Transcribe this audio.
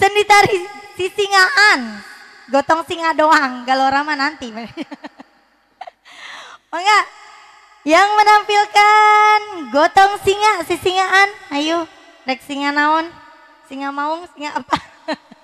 ditari si singaan. Gotong singa doang, galora mah nanti. Mangga yang menampilkan gotong singa si singaan. Ayo, rek singa naon? Singa maung, singa apa?